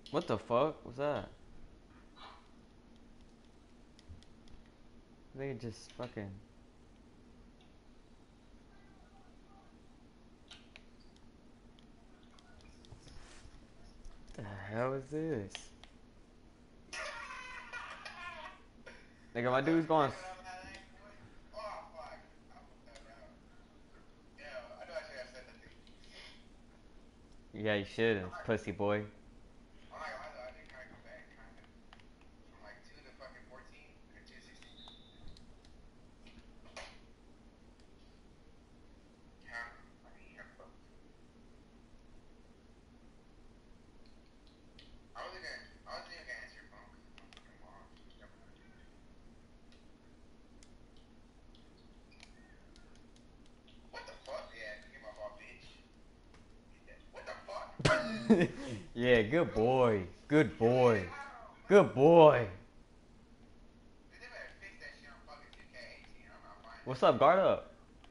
What the fuck was that? They just fucking. The hell is this? Nigga, my dude's going. Yeah, you should, pussy boy. Yeah, good boy. Good boy. Good boy. What's up, guard up?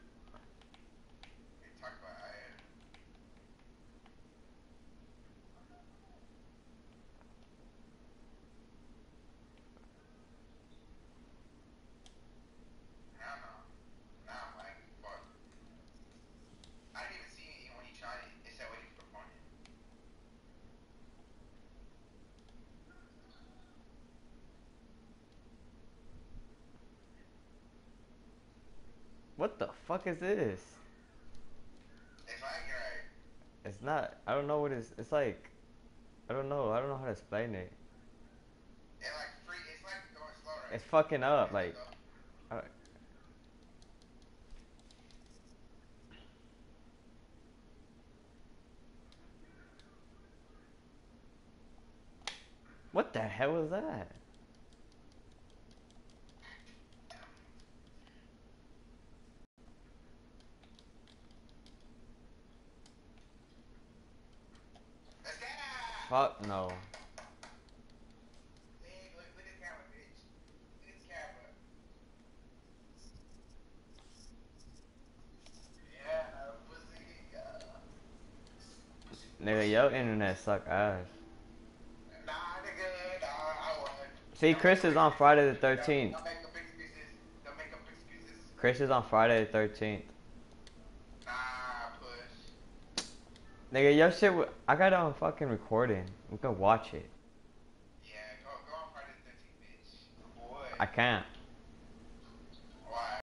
What the fuck is this? It's not. I don't know what it's. It's like. I don't know. I don't know how to explain it. It's fucking up. Like. I, what the hell was that? Fuck no. Nigga, your internet suck ass. See, Chris is on Friday the 13th. Chris is on Friday the 13th. Nigga, your shit. I got it on fucking recording. We can watch it. I can't.